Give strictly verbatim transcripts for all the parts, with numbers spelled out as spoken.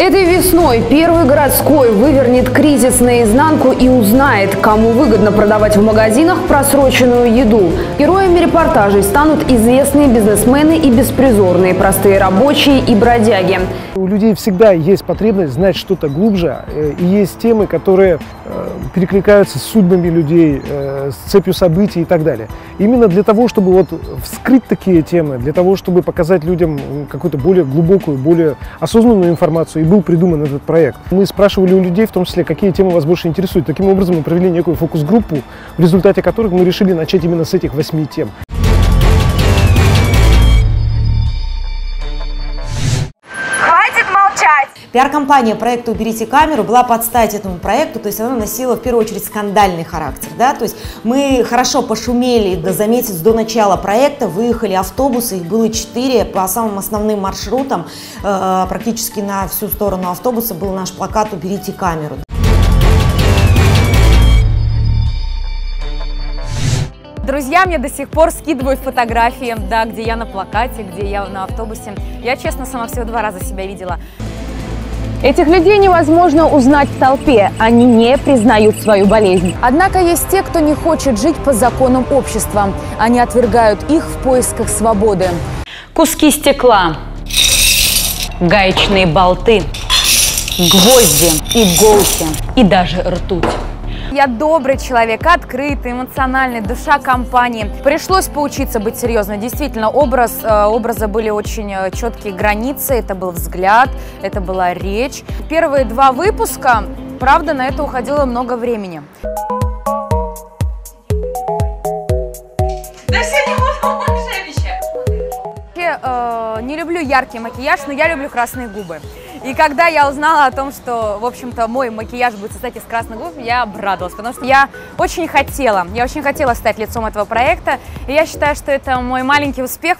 Этой весной Первый городской вывернет кризис наизнанку и узнает, кому выгодно продавать в магазинах просроченную еду. Героями репортажей станут известные бизнесмены и беспризорные, простые рабочие и бродяги. У людей всегда есть потребность знать что-то глубже, и есть темы, которые перекликаются с судьбами людей, с цепью событий и так далее. Именно для того, чтобы вот вскрыть такие темы, для того, чтобы показать людям какую-то более глубокую, более осознанную информацию, и был придуман этот проект. Мы спрашивали у людей, в том числе, какие темы вас больше интересуют. Таким образом, мы провели некую фокус-группу, в результате которых мы решили начать именно с этих восьми тем. Пиар-компания проекта «Уберите камеру» была под стать этому проекту, то есть она носила в первую очередь скандальный характер. Да? То есть мы хорошо пошумели да, за месяц до начала проекта, выехали автобусы, их было четыре, по самым основным маршрутам, э, практически на всю сторону автобуса был наш плакат «Уберите камеру». Друзья мне до сих пор скидывают фотографии, да, где я на плакате, где я на автобусе. Я, честно, сама всего два раза себя видела. Этих людей невозможно узнать в толпе, они не признают свою болезнь. Однако есть те, кто не хочет жить по законам общества. Они отвергают их в поисках свободы. Куски стекла, гаечные болты, гвозди, иголки и даже ртуть. Я добрый человек, открытый, эмоциональный, душа компании. Пришлось поучиться быть серьезной. Действительно, образ, э, образы были очень четкие границы. Это был взгляд, это была речь. Первые два выпуска, правда, на это уходило много времени. Да все не могут, Я э, не люблю яркий макияж, но я люблю красные губы. И когда я узнала о том, что, в общем-то, мой макияж будет состоять из красных губ, я обрадовалась, потому что я очень хотела, я очень хотела стать лицом этого проекта, и я считаю, что это мой маленький успех.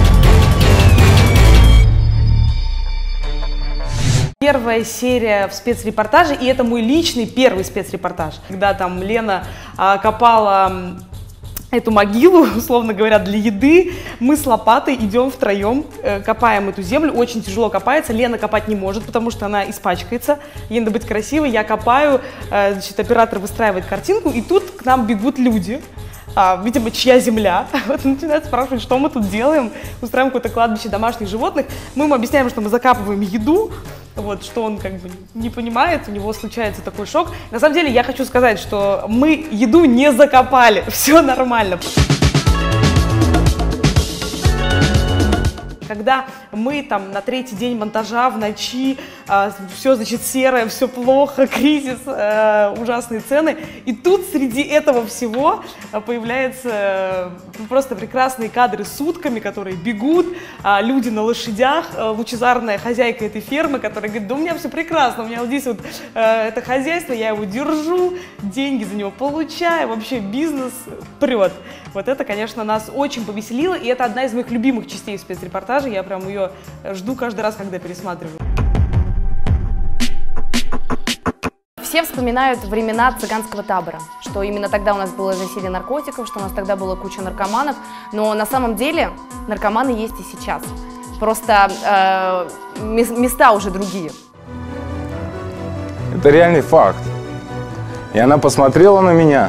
Первая серия в спецрепортаже, и это мой личный первый спецрепортаж, когда там Лена а, копала эту могилу, условно говоря, для еды. Мы с лопатой идем втроем, э, копаем эту землю, очень тяжело копается. Лена копать не может, потому что она испачкается. Ей надо быть красивой, я копаю, э, значит, оператор выстраивает картинку, и тут к нам бегут люди. А, видимо, чья земля. Вот начинают спрашивать, что мы тут делаем. Устраиваем какое-то кладбище домашних животных. Мы ему объясняем, что мы закапываем еду, вот, что он как бы не понимает, у него случается такой шок. На самом деле я хочу сказать, что мы еду не закопали, все нормально. Когда мы там на третий день монтажа в ночи, э, все, значит, серое, все плохо, кризис, э, ужасные цены, и тут среди этого всего появляются э, просто прекрасные кадры с утками, которые бегут, э, люди на лошадях, э, лучезарная хозяйка этой фермы, которая говорит: да у меня все прекрасно, у меня вот здесь вот э, это хозяйство, я его держу, деньги за него получаю, вообще бизнес прет. Вот это, конечно, нас очень повеселило, и это одна из моих любимых частей спецрепортажа. Я прям ее жду каждый раз, когда пересматриваю. Все вспоминают времена цыганского табора, что именно тогда у нас было засилие наркотиков, что у нас тогда была куча наркоманов, но на самом деле наркоманы есть и сейчас. Просто э, места уже другие. Это реальный факт. И она посмотрела на меня,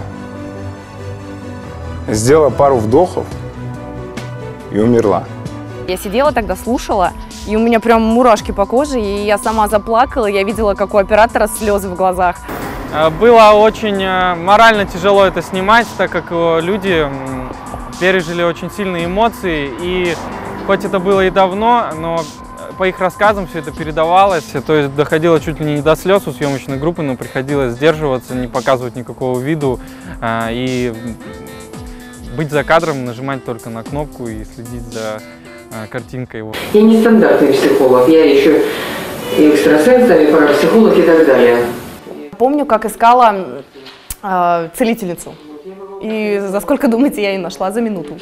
сделала пару вдохов и умерла. Я сидела тогда, слушала, и у меня прям мурашки по коже, и я сама заплакала, я видела, как у оператора слезы в глазах. Было очень морально тяжело это снимать, так как люди пережили очень сильные эмоции, и хоть это было и давно, но по их рассказам все это передавалось, то есть доходило чуть ли не до слез у съемочной группы, но приходилось сдерживаться, не показывать никакого виду и быть за кадром, нажимать только на кнопку и следить за картинкой его. Я не стандартный психолог, я еще и экстрасенс, и парапсихолог и так далее. Помню, как искала э, целительницу. И за сколько, думаете, я ее нашла? За минуту.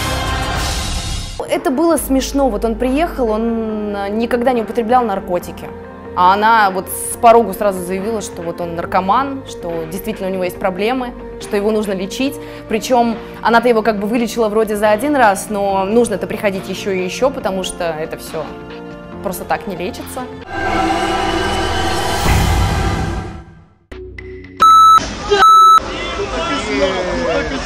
Это было смешно. Вот он приехал, он никогда не употреблял наркотики. А она вот с порогу сразу заявила, что вот он наркоман, что действительно у него есть проблемы, что его нужно лечить. Причем она-то его как бы вылечила вроде за один раз, но нужно-то приходить еще и еще, потому что это все просто так не лечится.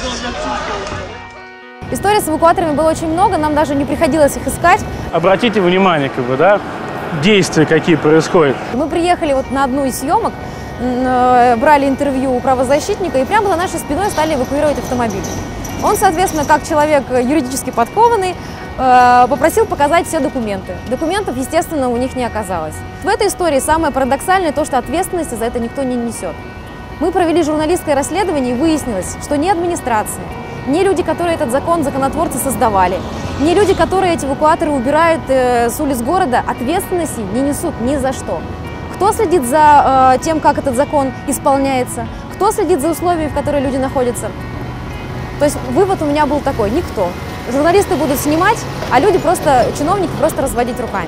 Историй с эвакуаторами было очень много, нам даже не приходилось их искать. Обратите внимание, как бы, да, действия какие происходят. Мы приехали вот на одну из съемок, брали интервью у правозащитника и прямо за нашей спиной стали эвакуировать автомобиль. Он, соответственно, как человек юридически подкованный, попросил показать все документы. Документов, естественно, у них не оказалось. В этой истории самое парадоксальное то, что ответственности за это никто не несет. Мы провели журналистское расследование и выяснилось, что ни администрация, ни люди, которые этот закон, законотворцы создавали, ни люди, которые эти эвакуаторы убирают э, с улиц города, ответственности не несут ни за что. Кто следит за э, тем, как этот закон исполняется? Кто следит за условиями, в которых люди находятся? То есть вывод у меня был такой: никто. Журналисты будут снимать, а люди просто, чиновники просто разводить руками.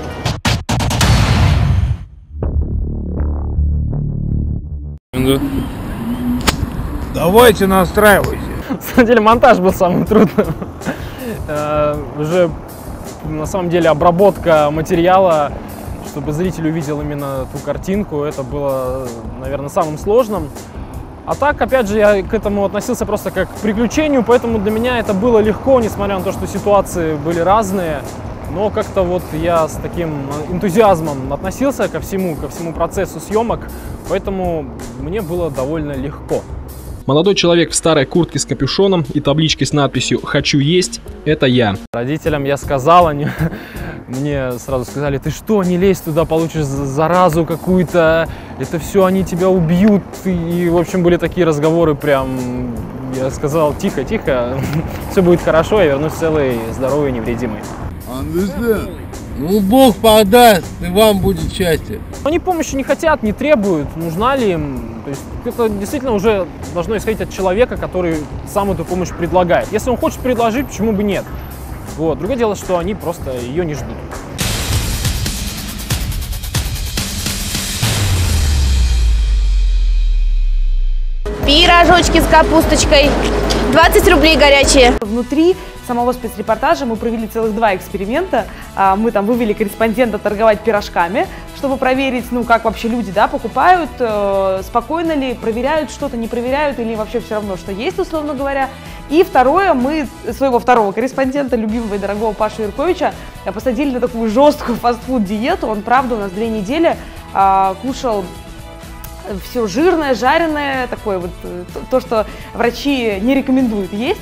Давайте настраивайте. На самом деле монтаж был самым трудным. Уже на самом деле обработка материала, чтобы зритель увидел именно ту картинку, это было, наверное, самым сложным. А так, опять же, я к этому относился просто как к приключению, поэтому для меня это было легко, несмотря на то, что ситуации были разные. Но как-то вот я с таким энтузиазмом относился ко всему, ко всему процессу съемок, поэтому мне было довольно легко. Молодой человек в старой куртке с капюшоном и табличкой с надписью «Хочу есть» – это я. Родителям я сказал, они мне сразу сказали: ты что, не лезь туда, получишь заразу какую-то, это все, они тебя убьют. И, в общем, были такие разговоры прям, я сказал: тихо, тихо, все будет хорошо, я вернусь целый, здоровый, невредимый. Ну, Бог подаст, и вам будет счастье. Они помощи не хотят, не требуют, нужна ли им. То есть это действительно уже должно исходить от человека, который сам эту помощь предлагает. Если он хочет предложить, почему бы нет? Вот. Другое дело, что они просто ее не ждут. Пирожочки с капусточкой. двадцать рублей горячие. Внутри самого спецрепортажа мы провели целых два эксперимента. Мы там вывели корреспондента торговать пирожками, чтобы проверить, ну, как вообще люди, да, покупают, спокойно ли, проверяют что-то, не проверяют, или вообще все равно, что есть, условно говоря. И второе, мы своего второго корреспондента, любимого и дорогого Пашу Юрковича, посадили на такую жесткую фастфуд-диету. Он, правда, у нас две недели кушал все жирное, жареное, такое вот, то, что врачи не рекомендуют есть.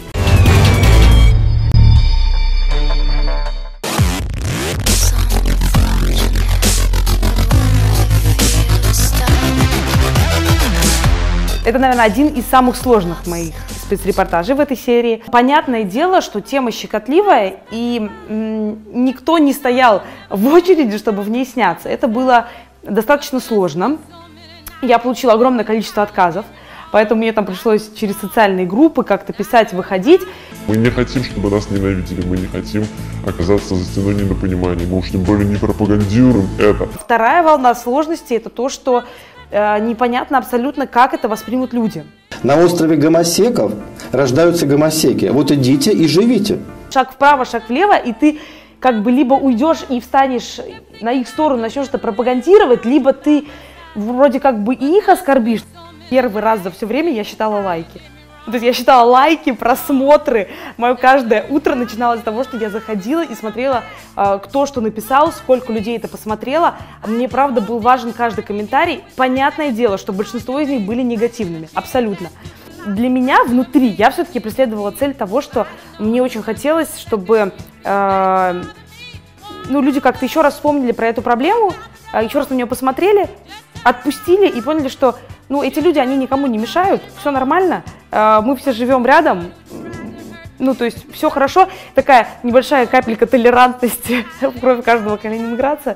Это, наверное, один из самых сложных моих спецрепортажей в этой серии. Понятное дело, что тема щекотливая, и никто не стоял в очереди, чтобы в ней сняться. Это было достаточно сложно. Я получила огромное количество отказов, поэтому мне там пришлось через социальные группы как-то писать, выходить. Мы не хотим, чтобы нас ненавидели, мы не хотим оказаться за стеной недопонимания, мы уж тем более не пропагандируем это. Вторая волна сложности – это то, что э, непонятно абсолютно, как это воспримут люди. На острове гомосеков рождаются гомосеки. Вот идите и живите. Шаг вправо, шаг влево, и ты как бы либо уйдешь и встанешь на их сторону, начнешь это пропагандировать, либо ты вроде как бы и их оскорбишь. Первый раз за все время я считала лайки. То есть я считала лайки, просмотры. Мое каждое утро начиналось с того, что я заходила и смотрела, кто что написал, сколько людей это посмотрело. Мне, правда, был важен каждый комментарий. Понятное дело, что большинство из них были негативными. Абсолютно. Для меня внутри я все-таки преследовала цель того, что мне очень хотелось, чтобы э, ну, люди как-то еще раз вспомнили про эту проблему, еще раз на нее посмотрели, отпустили и поняли, что ну, эти люди, они никому не мешают, все нормально, мы все живем рядом, ну, то есть все хорошо. Такая небольшая капелька толерантности в крови каждого калининградца.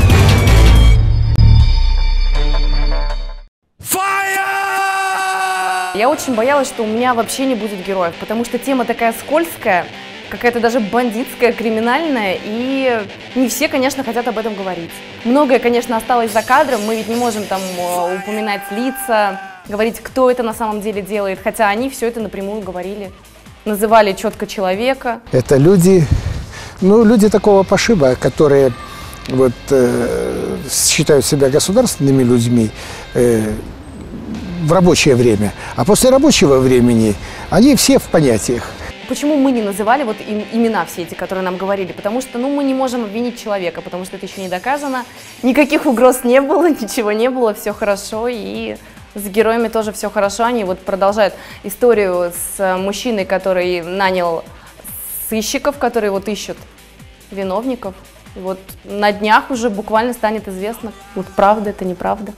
Я очень боялась, что у меня вообще не будет героев, потому что тема такая скользкая, какая-то даже бандитская, криминальная, и не все, конечно, хотят об этом говорить. Многое, конечно, осталось за кадром, мы ведь не можем там упоминать лица, говорить, кто это на самом деле делает, хотя они все это напрямую говорили, называли четко человека. Это люди, ну, люди такого пошиба, которые вот, э, считают себя государственными людьми, э, в рабочее время, а после рабочего времени они все в понятиях. Почему мы не называли вот им, имена все эти, которые нам говорили? Потому что, ну, мы не можем обвинить человека, потому что это еще не доказано. Никаких угроз не было, ничего не было, все хорошо, и с героями тоже все хорошо. Они вот продолжают историю с мужчиной, который нанял сыщиков, которые вот ищут виновников. И вот на днях уже буквально станет известно, вот правда это, неправда.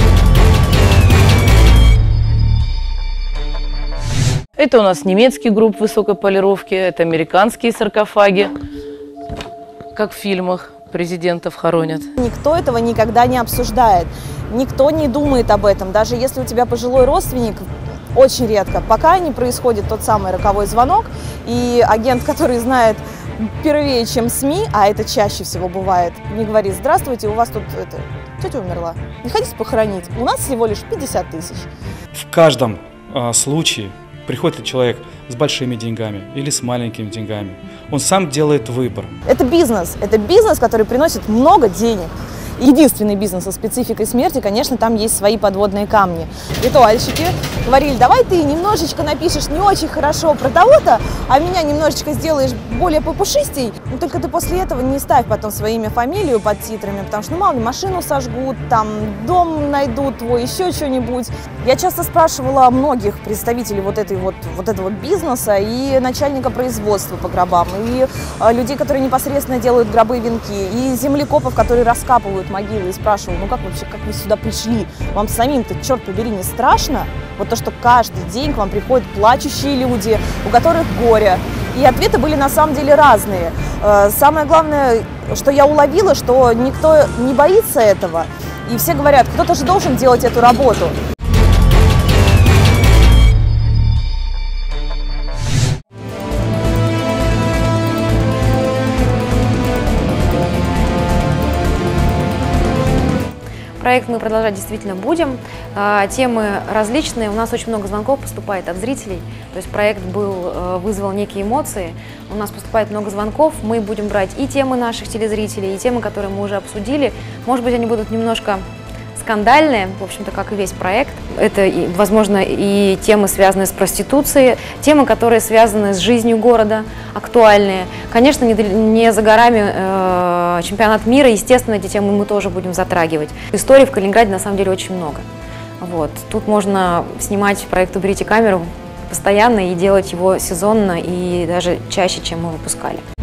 Это у нас немецкий групп высокой полировки, это американские саркофаги, как в фильмах президентов хоронят. Никто этого никогда не обсуждает, никто не думает об этом, даже если у тебя пожилой родственник, очень редко, пока не происходит тот самый роковой звонок, и агент, который знает первее, чем СМИ, а это чаще всего бывает, не говорит: здравствуйте, у вас тут это, тетя умерла, не хотите похоронить, у нас всего лишь пятьдесят тысяч. В каждом а, случае приходит ли человек с большими деньгами или с маленькими деньгами, он сам делает выбор. Это бизнес, это бизнес, который приносит много денег. Единственный бизнес со спецификой смерти, конечно, там есть свои подводные камни. Ритуальщики говорили: давай ты немножечко напишешь не очень хорошо про того-то, а меня немножечко сделаешь более попушистей. Но только ты после этого не ставь потом свое имя, фамилию под титрами, потому что, ну, мало ли, машину сожгут, там, дом найдут твой, еще что-нибудь. Я часто спрашивала многих представителей вот, этой вот, вот этого бизнеса, и начальника производства по гробам, и э, людей, которые непосредственно делают гробы и венки, и землекопов, которые раскапывают могилы, и спрашивал: ну как вообще, как вы сюда пришли? Вам самим-то, черт побери, не страшно? Вот то, что каждый день к вам приходят плачущие люди, у которых горе. И ответы были на самом деле разные. Самое главное, что я уловила, что никто не боится этого. И все говорят: кто-то же должен делать эту работу. Проект мы продолжать действительно будем. Темы различные. У нас очень много звонков поступает от зрителей. То есть проект был, вызвал некие эмоции. У нас поступает много звонков. Мы будем брать и темы наших телезрителей, и темы, которые мы уже обсудили. Может быть, они будут немножко скандальные, в общем-то, как и весь проект. Это, возможно, и темы, связанные с проституцией, темы, которые связаны с жизнью города, актуальные. Конечно, не, не за горами э, чемпионат мира, естественно, эти темы мы тоже будем затрагивать. Историй в Калининграде на самом деле очень много. Вот. Тут можно снимать проект «Уберите камеру» постоянно и делать его сезонно и даже чаще, чем мы выпускали.